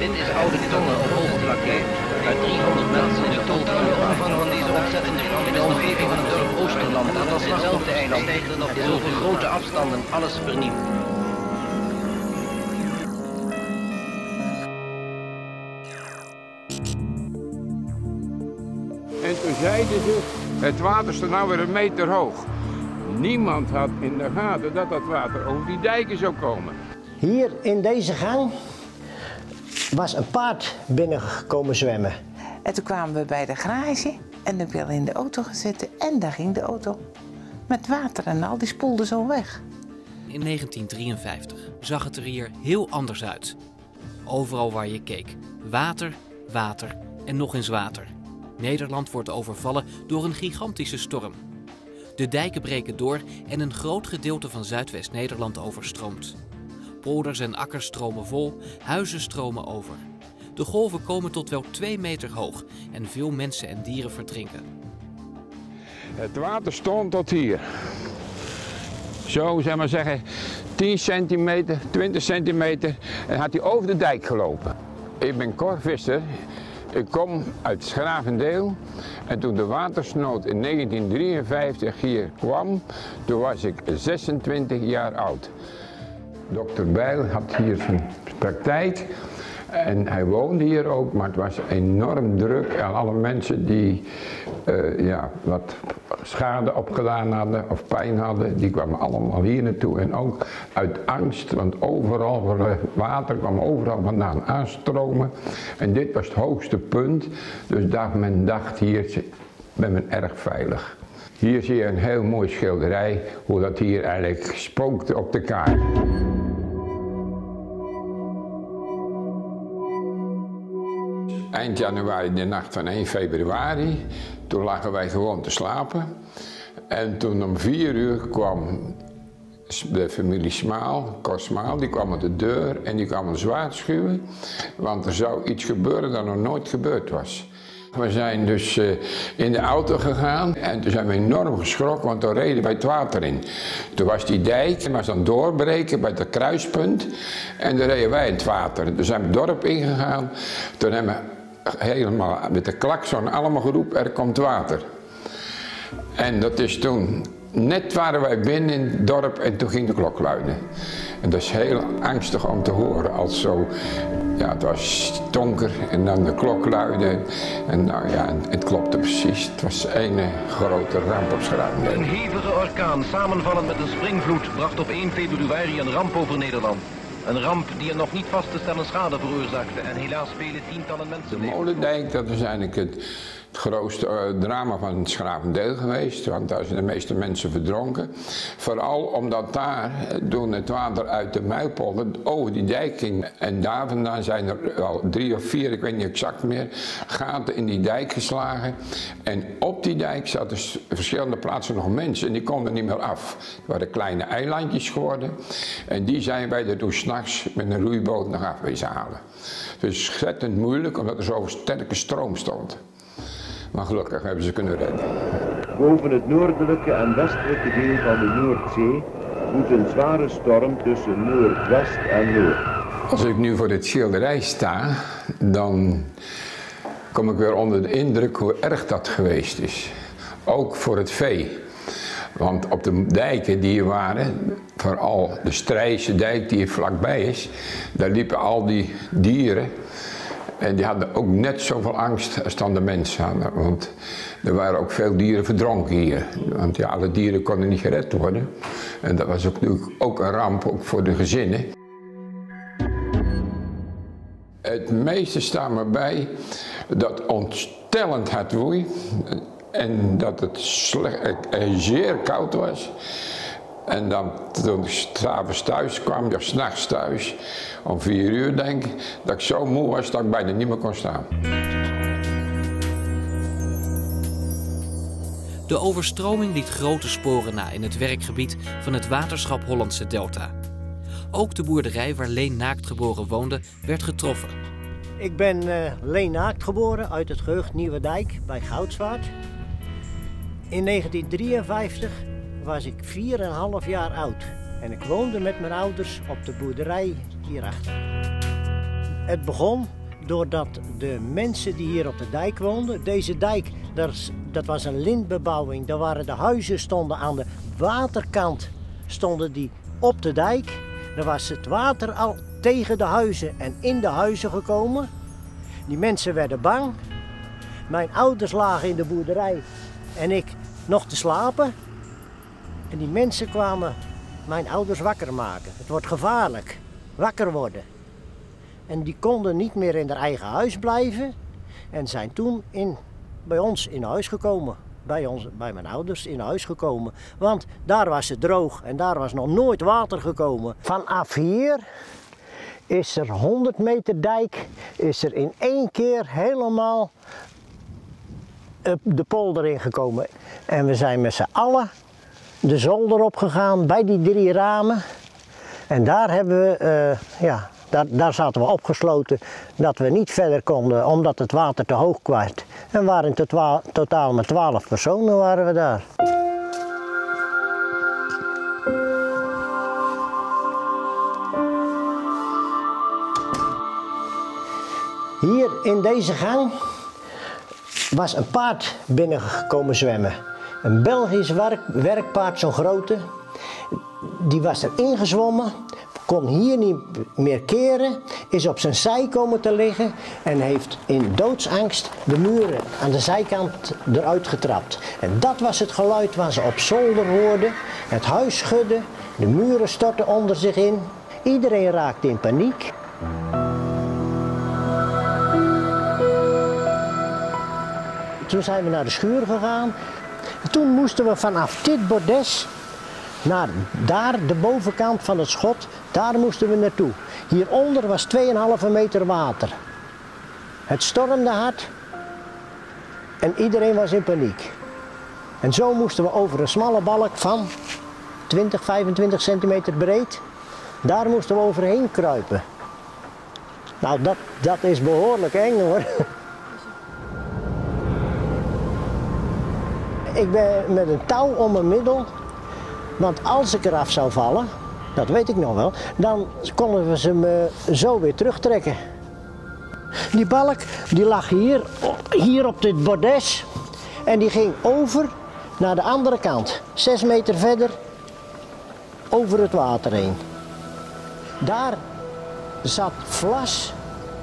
Dit is oude tongen op hoogvlakte. Uit 300 mensen in totaal. De omvang van deze ontzettende ramp in de omgeving van het dorp Oosterland, dat als hetzelfde eiland, is over grote afstanden alles vernield. En toen zeiden ze, het water staat nou weer 1 meter hoog. Niemand had in de gaten dat dat water over die dijken zou komen. Hier in deze gang was een paard binnengekomen zwemmen. En toen kwamen we bij de garage en dan werden we in de auto gezet en daar ging de auto. Met water en al, die spoelde zo weg. In 1953 zag het er hier heel anders uit. Overal waar je keek, water, water en nog eens water. Nederland wordt overvallen door een gigantische storm. De dijken breken door en een groot gedeelte van Zuidwest-Nederland overstroomt. Polders en akkers stromen vol, huizen stromen over. De golven komen tot wel 2 meter hoog en veel mensen en dieren verdrinken. Het water stond tot hier. Zo, zeg maar zeggen, 10 centimeter, 20 centimeter en had hij over de dijk gelopen. Ik ben Cor Visser. Ik kom uit Schravendeel en toen de watersnood in 1953 hier kwam, toen was ik 26 jaar oud. Dokter Bijl had hier zijn praktijk en hij woonde hier ook, maar het was enorm druk en alle mensen die wat schade opgedaan hadden of pijn hadden, die kwamen allemaal hier naartoe. En ook uit angst, want overal water kwam overal vandaan aanstromen. En dit was het hoogste punt, dus men dacht hier ben men erg veilig. Hier zie je een heel mooi schilderij, hoe dat hier eigenlijk spookte op de kaart. Eind januari, de nacht van 1 februari, toen lagen wij gewoon te slapen. En toen om 4 uur kwam de familie Smaal, Cor Smaal, die kwam aan de deur en die kwam ons waarschuwen. Want er zou iets gebeuren dat nog nooit gebeurd was. We zijn dus in de auto gegaan en toen zijn we enorm geschrokken, want toen reden wij het water in. Toen was die dijk, was aan het doorbreken bij het kruispunt en toen reden wij in het water. Toen zijn we het dorp ingegaan, toen hebben we helemaal met de klakson allemaal geroepen, er komt water. En dat is toen, net waren wij binnen in het dorp en toen ging de klok luiden. En dat is heel angstig om te horen, als zo, ja, het was donker en dan de klok luidde. En nou ja, het klopte precies. Het was een grote ramp op Schravendeel. Een hevige orkaan, samenvallend met een springvloed, bracht op 1 februari een ramp over Nederland. Een ramp die een nog niet vast te stellen schade veroorzaakte en helaas vele tientallen mensen. De Molendijk, dat is eigenlijk het grootste drama van Schravendeel geweest, want daar zijn de meeste mensen verdronken. Vooral omdat daar, toen het water uit de Muilpolder over die dijk ging. En daar vandaan zijn er al 3 of 4, ik weet niet exact meer, gaten in die dijk geslagen. En op die dijk zaten verschillende plaatsen nog mensen en die konden niet meer af. Het waren kleine eilandjes geworden en die zijn wij er toen 's nachts met een roeiboot nog af wezen halen. Dus ontzettend moeilijk omdat er zo'n sterke stroom stond. Maar gelukkig hebben ze kunnen redden. Boven het noordelijke en westelijke deel van de Noordzee woedt een zware storm tussen noordwest en noord. Als ik nu voor dit schilderij sta, dan kom ik weer onder de indruk hoe erg dat geweest is. Ook voor het vee. Want op de dijken die hier waren, vooral de Strijse dijk die hier vlakbij is, daar liepen al die dieren. En die hadden ook net zoveel angst als dan de mensen hadden. Want er waren ook veel dieren verdronken hier. Want ja, alle dieren konden niet gered worden. En dat was natuurlijk ook een ramp, ook voor de gezinnen. Het meeste staat me bij dat ontstellend hard woei. En dat het zeer koud was. En dan toen ik 's avonds thuis kwam, ja 's nachts thuis, om 4 uur denk ik, dat ik zo moe was dat ik bijna niet meer kon staan. De overstroming liet grote sporen na in het werkgebied van het waterschap Hollandse Delta. Ook de boerderij waar Leen Naakt geboren woonde, werd getroffen. Ik ben Leen Naakt geboren uit het gehucht Nieuwedijk bij Goudswaard. In 1953 was ik 4,5 jaar oud en ik woonde met mijn ouders op de boerderij hierachter. Het begon doordat de mensen die hier op de dijk woonden, deze dijk, dat was een lintbebouwing. Daar waren de huizen stonden aan de waterkant, stonden die op de dijk. Dan was het water al tegen de huizen en in de huizen gekomen. Die mensen werden bang. Mijn ouders lagen in de boerderij en ik nog te slapen. En die mensen kwamen mijn ouders wakker maken. Het wordt gevaarlijk, wakker worden. En die konden niet meer in hun eigen huis blijven en zijn toen bij ons in huis gekomen. Bij mijn ouders in huis gekomen. Want daar was het droog en daar was nog nooit water gekomen. Vanaf hier is er 100 meter dijk, is er in één keer helemaal de polder ingekomen. En we zijn met z'n allen de zolder opgegaan bij die 3 ramen. En daar hebben we, daar zaten we opgesloten dat we niet verder konden omdat het water te hoog kwam. En waren totaal met 12 personen waren we daar. Hier in deze gang was een paard binnengekomen zwemmen. Een Belgisch werkpaard, zo'n grote. Die was er ingezwommen, kon hier niet meer keren, is op zijn zij komen te liggen en heeft in doodsangst de muren aan de zijkant eruit getrapt. En dat was het geluid wat ze op zolder hoorden. Het huis schudde, de muren stortten onder zich in. Iedereen raakte in paniek. Toen zijn we naar de schuur gegaan. Toen moesten we vanaf dit bordes naar daar, de bovenkant van het schot, daar moesten we naartoe. Hieronder was 2,5 meter water. Het stormde hard en iedereen was in paniek. En zo moesten we over een smalle balk van 20, 25 centimeter breed, daar moesten we overheen kruipen. Nou, dat is behoorlijk eng hoor. Ik ben met een touw om mijn middel, want als ik eraf zou vallen, dat weet ik nog wel, dan konden we ze me zo weer terugtrekken. Die balk die lag hier op dit bordes en die ging over naar de andere kant, 6 meter verder, over het water heen. Daar zat vlas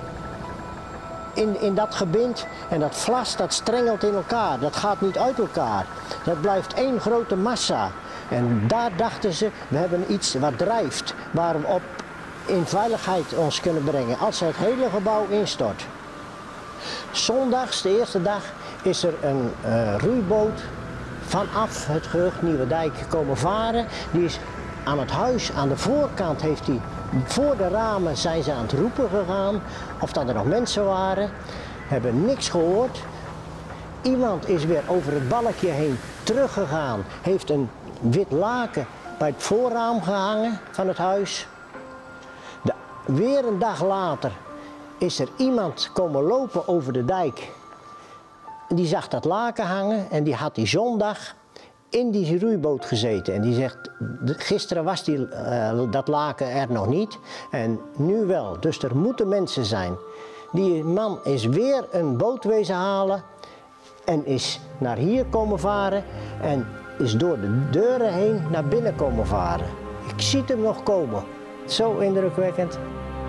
in dat gebind en dat vlas dat strengelt in elkaar, dat gaat niet uit elkaar. Dat blijft één grote massa. En daar dachten ze, we hebben iets wat drijft, waar we op in veiligheid ons kunnen brengen als het hele gebouw instort. Zondags, de eerste dag, is er een roeiboot vanaf het gehucht Nieuwedijk komen varen. Die is aan het huis, aan de voorkant heeft hij, voor de ramen zijn ze aan het roepen gegaan of dat er nog mensen waren. Hebben niks gehoord. Iemand is weer over het balkje heen teruggegaan, heeft een wit laken bij het voorraam gehangen van het huis. Weer een dag later is er iemand komen lopen over de dijk. Die zag dat laken hangen en die had die zondag in die roeiboot gezeten. En die zegt, gisteren was dat laken er nog niet en nu wel. Dus er moeten mensen zijn. Die man is weer een boot wezen halen en is naar hier komen varen en is door de deuren heen naar binnen komen varen. Ik zie hem nog komen. Zo indrukwekkend.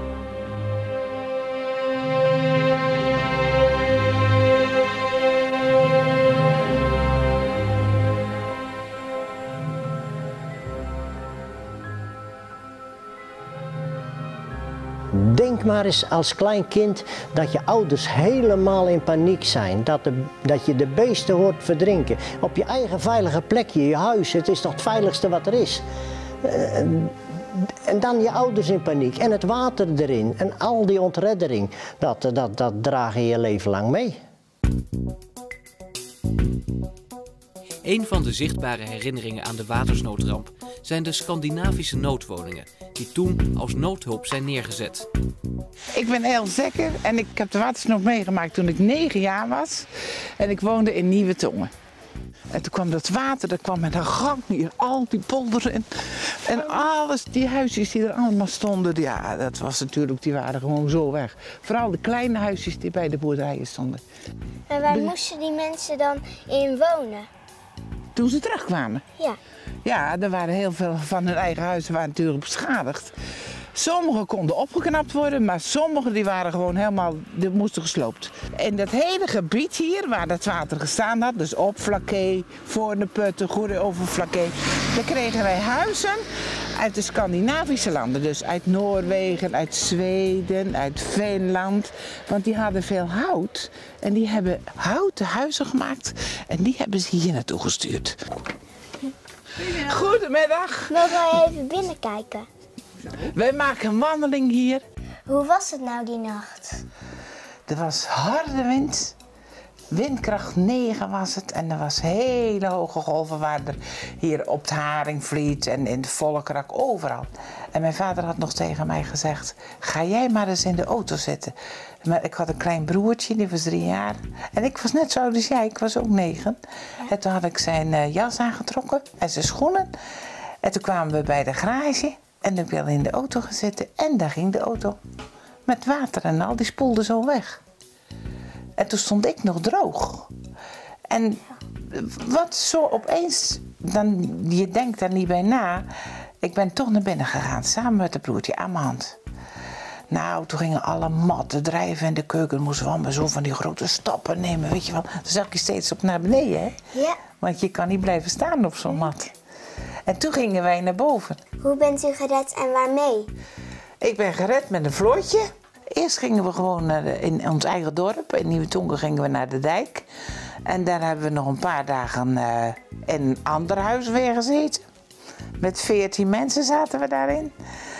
Denk maar eens als klein kind dat je ouders helemaal in paniek zijn. Dat je de beesten hoort verdrinken. Op je eigen veilige plekje, je huis, het is toch het veiligste wat er is. En dan je ouders in paniek en het water erin en al die ontreddering. Dat draag je je leven lang mee. Een van de zichtbare herinneringen aan de watersnoodramp zijn de Scandinavische noodwoningen, die toen als noodhulp zijn neergezet. Ik ben Els Dekker en ik heb de watersnood meegemaakt toen ik 9 jaar was. En ik woonde in Nieuwe Tongen. En toen kwam dat water, dat kwam met een gang hier, al die polders in. En alles, die huisjes die er allemaal stonden, ja, dat was natuurlijk, die waren gewoon zo weg. Vooral de kleine huisjes die bij de boerderijen stonden. En waar moesten die mensen dan in wonen? Toen ze terugkwamen? Ja. Ja, er waren heel veel van hun eigen huizen waren natuurlijk beschadigd. Sommige konden opgeknapt worden, maar sommige die waren gewoon helemaal, die moesten gesloopt. En dat hele gebied hier, waar dat water gestaan had, dus op Flaké, voor de putten, goede over Flaké, daar kregen wij huizen uit de Scandinavische landen. Dus uit Noorwegen, uit Zweden, uit Finland. Want die hadden veel hout en die hebben houten huizen gemaakt en die hebben ze hier naartoe gestuurd. Goedemiddag. Mogen wij even binnenkijken? Wij maken een wandeling hier. Hoe was het nou die nacht? Er was harde wind. Windkracht 9 was het. En er was hele hoge golven waren er hier op het Haringvliet en in de Volkrak, overal. En mijn vader had nog tegen mij gezegd, ga jij maar eens in de auto zitten. Maar ik had een klein broertje, die was 3 jaar. En ik was net zo oud als jij, ik was ook 9. En toen had ik zijn jas aangetrokken en zijn schoenen. En toen kwamen we bij de garage. En dan ben ik in de auto gezeten en daar ging de auto. Met water en al, die spoelde zo weg. En toen stond ik nog droog. En wat zo opeens, dan, je denkt daar niet bij na. Ik ben toch naar binnen gegaan, samen met het broertje aan mijn hand. Nou, toen gingen alle matten drijven in de keuken. Dan moesten we allemaal zo van die grote stappen nemen, weet je wel. Dan zag je steeds op naar beneden, hè? Ja. Want je kan niet blijven staan op zo'n mat. En toen gingen wij naar boven. Hoe bent u gered en waarmee? Ik ben gered met een vlootje. Eerst gingen we gewoon in ons eigen dorp. In Nieuwe Tongen gingen we naar de dijk. En daar hebben we nog een paar dagen in een ander huis weer gezeten. Met 14 mensen zaten we daarin.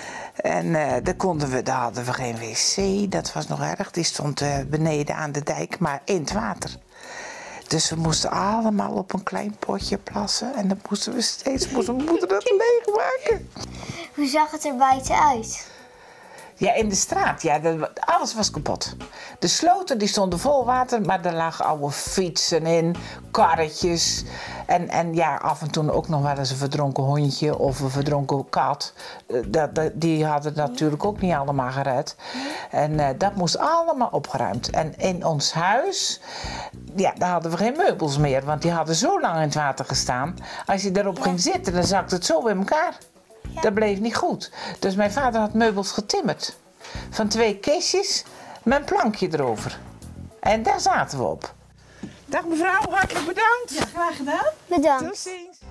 En daar hadden we geen wc, dat was nog erg. Die stond beneden aan de dijk, maar in het water. Dus we moesten allemaal op een klein potje plassen. En dan moesten mijn moeder dat leegmaken. Hoe zag het er buiten uit? Ja, in de straat. Ja, alles was kapot. De sloten die stonden vol water, maar er lagen oude fietsen in, karretjes. En ja, af en toe ook nog wel eens een verdronken hondje of een verdronken kat. Die hadden natuurlijk ook niet allemaal gered. En dat moest allemaal opgeruimd. En in ons huis, ja, daar hadden we geen meubels meer, want die hadden zo lang in het water gestaan. Als je daarop ging zitten, dan zakte het zo in elkaar. Ja. Dat bleef niet goed. Dus mijn vader had meubels getimmerd. Van 2 kistjes met een plankje erover. En daar zaten we op. Dag mevrouw, hartelijk bedankt. Ja, graag gedaan. Bedankt. Tot ziens.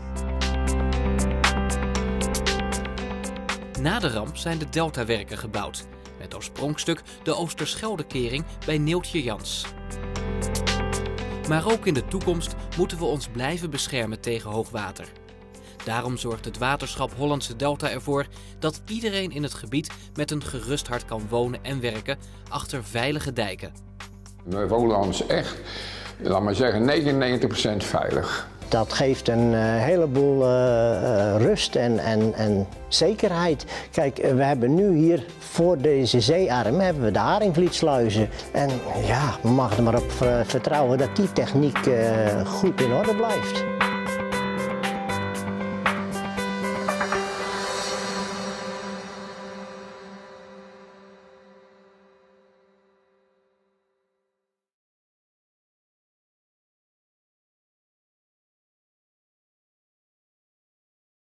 Na de ramp zijn de Deltawerken gebouwd. Met als spronkstuk de Oosterscheldekering bij Neeltje Jans. Maar ook in de toekomst moeten we ons blijven beschermen tegen hoogwater. Daarom zorgt het waterschap Hollandse Delta ervoor dat iedereen in het gebied met een gerust hart kan wonen en werken achter veilige dijken. We voelen ons echt, laat maar zeggen, 99% veilig. Dat geeft een heleboel rust en zekerheid. Kijk, we hebben nu hier voor deze zeearm hebben we de Haringvlietsluizen. En ja, we mogen er maar op vertrouwen dat die techniek goed in orde blijft.